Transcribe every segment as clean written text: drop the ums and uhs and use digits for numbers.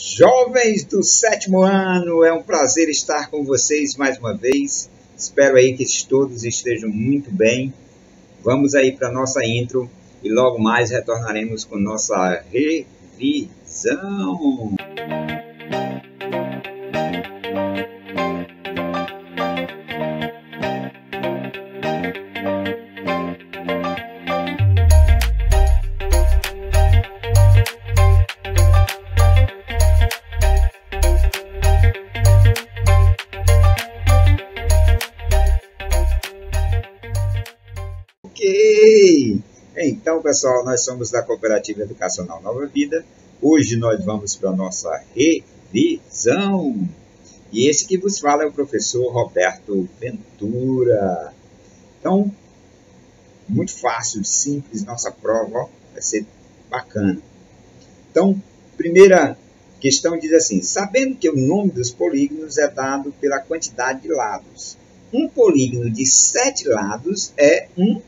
Jovens do 7º ano, é um prazer estar com vocês mais uma vez. Espero aí que todos estejam muito bem. Vamos aí para a nossa intro e logo mais retornaremos com nossa revisão. Então, pessoal, nós somos da Cooperativa Educacional Nova Vida. Hoje nós vamos para a nossa revisão. E esse que vos fala é o professor Roberto Ventura. Então, muito fácil, simples, nossa prova, ó, vai ser bacana. Então, primeira questão diz assim: sabendo que o nome dos polígonos é dado pela quantidade de lados. Um polígono de 7 lados é um...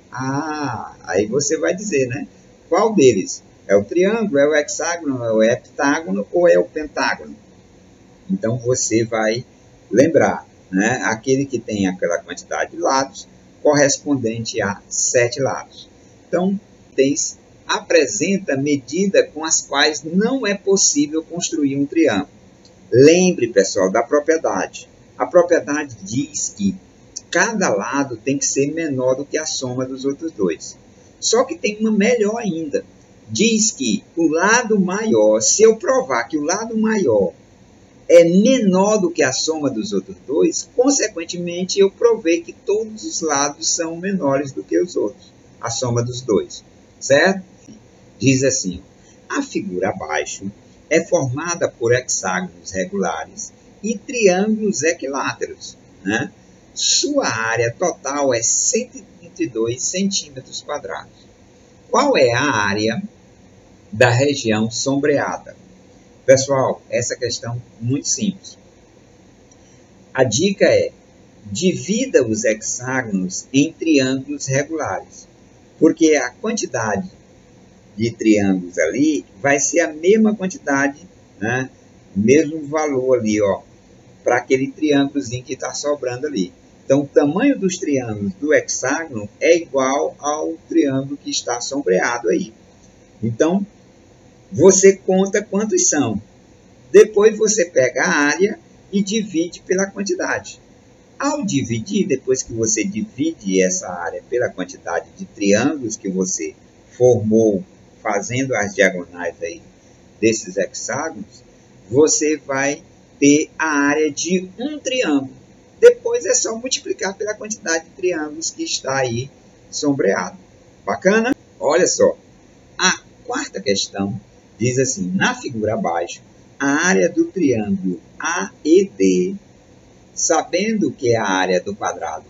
aí você vai dizer, né? Qual deles? É o triângulo, é o hexágono, é o heptágono ou é o pentágono? Então, você vai lembrar, né? Aquele que tem aquela quantidade de lados correspondente a 7 lados. Então, apresenta medida com as quais não é possível construir um triângulo. Lembre, pessoal, da propriedade. A propriedade diz que cada lado tem que ser menor do que a soma dos outros dois. Só que tem uma melhor ainda. Diz que o lado maior, se eu provar que o lado maior é menor do que a soma dos outros dois, consequentemente eu provei que todos os lados são menores do que os outros, a soma dos dois, certo? Diz assim: a figura abaixo é formada por hexágonos regulares e triângulos equiláteros, né? Sua área total é 132 centímetros quadrados. Qual é a área da região sombreada? Pessoal, essa questão é muito simples. A dica é: divida os hexágonos em triângulos regulares, porque a quantidade de triângulos ali vai ser a mesma quantidade, né? Mesmo valor ali, ó, para aquele triângulozinho que está sobrando ali. Então, o tamanho dos triângulos do hexágono é igual ao triângulo que está sombreado aí. Então, você conta quantos são. Depois, você pega a área e divide pela quantidade. Ao dividir, depois que você divide essa área pela quantidade de triângulos que você formou fazendo as diagonais aí desses hexágonos, você vai ter a área de um triângulo. Depois é só multiplicar pela quantidade de triângulos que está aí sombreado. Bacana? Olha só. A quarta questão diz assim: na figura abaixo, a área do triângulo AED, sabendo que a área do quadrado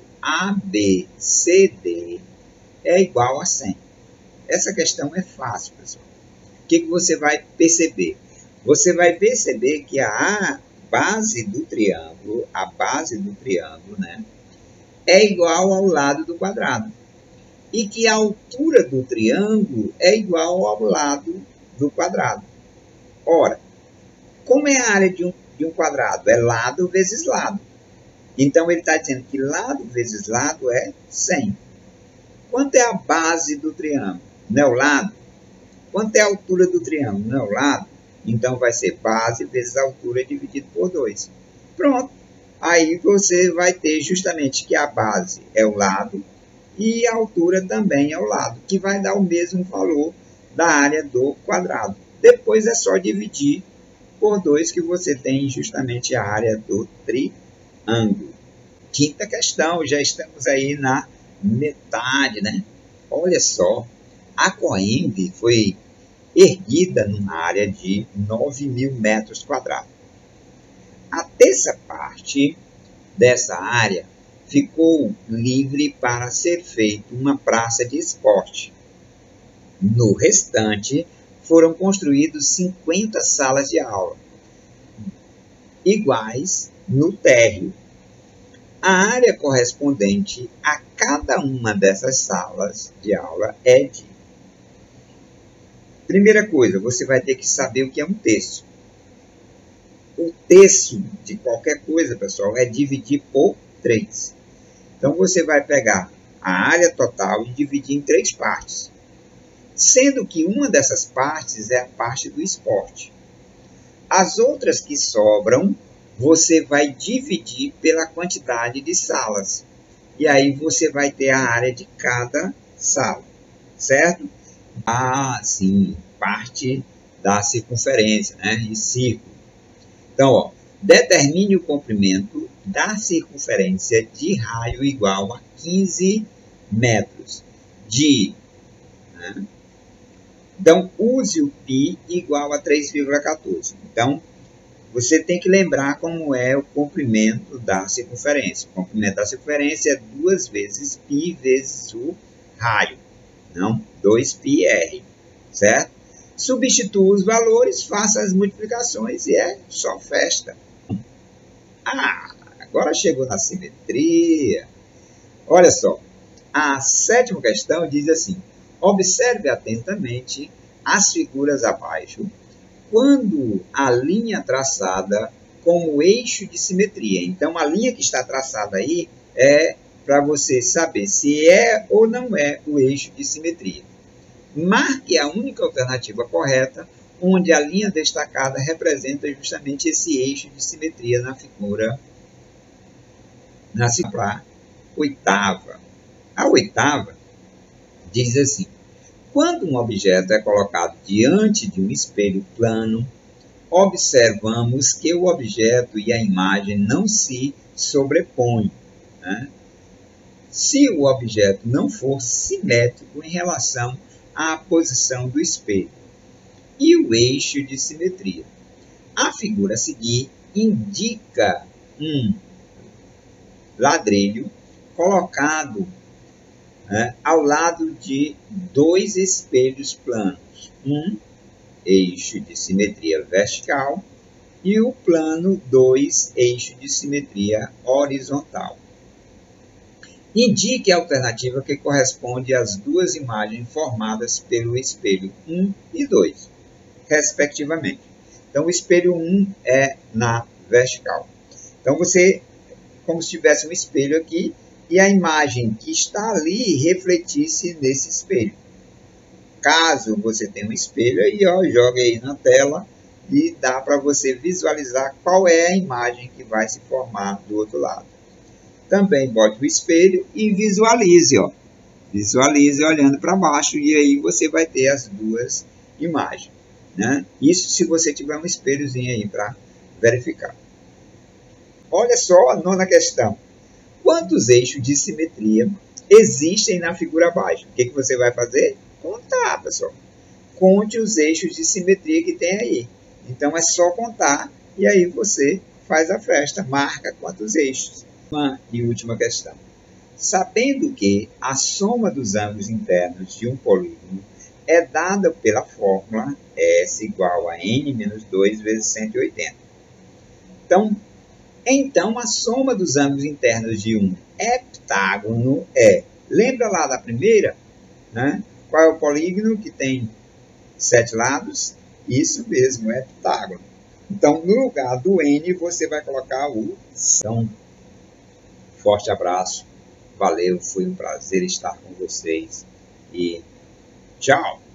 ABCD é igual a 100. Essa questão é fácil, pessoal. O que você vai perceber? Você vai perceber que a base do triângulo, né, é igual ao lado do quadrado. E que a altura do triângulo é igual ao lado do quadrado. Ora, como é a área de um quadrado? É lado vezes lado. Então, ele está dizendo que lado vezes lado é 100. Quanto é a base do triângulo? Não é o lado? Quanto é a altura do triângulo? Não é o lado? Então, vai ser base vezes a altura dividido por 2. Pronto. Aí, você vai ter justamente que a base é o lado e a altura também é o lado, que vai dar o mesmo valor da área do quadrado. Depois, é só dividir por 2 que você tem justamente a área do triângulo. Quinta questão, já estamos aí na metade, né? Olha só, a Coimb foi erguida numa área de 9.000 metros quadrados. A terça parte dessa área ficou livre para ser feita uma praça de esporte. No restante, foram construídos 50 salas de aula, iguais no térreo. A área correspondente a cada uma dessas salas de aula é de... Primeira coisa, você vai ter que saber o que é um terço. o terço de qualquer coisa, pessoal, é dividir por 3. Então, você vai pegar a área total e dividir em 3 partes. Sendo que uma dessas partes é a parte do esporte. As outras que sobram, você vai dividir pela quantidade de salas. E aí você vai ter a área de cada sala, certo? Sim, parte da circunferência, né? E círculo. Então, ó, determine o comprimento da circunferência de raio igual a 15 metros. Né? Então, use o π igual a 3,14. Então, você tem que lembrar como é o comprimento da circunferência. O comprimento da circunferência é 2 vezes π vezes o raio. Não, 2πr, certo? Substitua os valores, faça as multiplicações e é só festa. Agora chegou na simetria. Olha só, a 7ª questão diz assim: observe atentamente as figuras abaixo quando a linha traçada como eixo de simetria. Então, a linha que está traçada aí é para você saber se é ou não é o eixo de simetria. Marque a única alternativa correta, onde a linha destacada representa justamente esse eixo de simetria na figura. Na 8ª. A 8ª diz assim: quando um objeto é colocado diante de um espelho plano, observamos que o objeto e a imagem não se sobrepõem, né? Se o objeto não for simétrico em relação à posição do espelho e o eixo de simetria. A figura a seguir indica um ladrilho colocado ao lado de 2 espelhos planos, um eixo de simetria vertical e o plano 2 eixo de simetria horizontal. Indique a alternativa que corresponde às 2 imagens formadas pelo espelho 1 e 2, respectivamente. Então, o espelho 1 é na vertical. Então, você, como se tivesse um espelho aqui, e a imagem que está ali refletisse nesse espelho. Caso você tenha um espelho, aí, joga aí na tela e dá para você visualizar qual é a imagem que vai se formar do outro lado. Também bote o espelho e visualize, Visualize olhando para baixo e aí você vai ter as 2 imagens, né? Isso se você tiver um espelhozinho aí para verificar. Olha só a 9ª questão. Quantos eixos de simetria existem na figura abaixo? O que você vai fazer? Contar, pessoal. Conte os eixos de simetria que tem aí. Então, é só contar e aí você faz a festa, marca quantos eixos. Uma e última questão. Sabendo que a soma dos ângulos internos de um polígono é dada pela fórmula S igual a n menos 2 vezes 180. Então, a soma dos ângulos internos de um heptágono é... Lembra lá da primeira? Né? Qual é o polígono que tem 7 lados? Isso mesmo, é heptágono. Então, no lugar do n, você vai colocar o são. Forte abraço. Valeu, foi um prazer estar com vocês. E tchau!